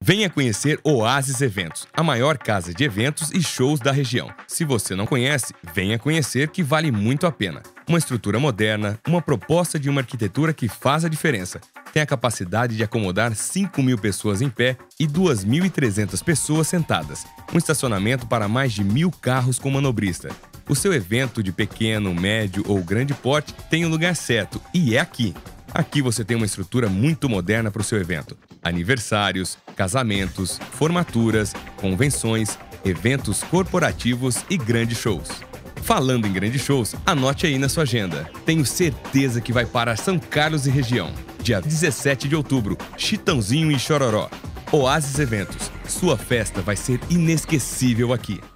Venha conhecer Oasis Eventos, a maior casa de eventos e shows da região. Se você não conhece, venha conhecer que vale muito a pena. Uma estrutura moderna, uma proposta de uma arquitetura que faz a diferença. Tem a capacidade de acomodar 5.000 pessoas em pé e 2.300 pessoas sentadas. Um estacionamento para mais de 1.000 carros com manobrista. O seu evento de pequeno, médio ou grande porte tem o lugar certo e é aqui. Aqui você tem uma estrutura muito moderna para o seu evento. Aniversários, casamentos, formaturas, convenções, eventos corporativos e grandes shows. Falando em grandes shows, anote aí na sua agenda. Tenho certeza que vai para São Carlos e região. Dia 17 de outubro, Chitãozinho e Chororó. Oasis Eventos. Sua festa vai ser inesquecível aqui.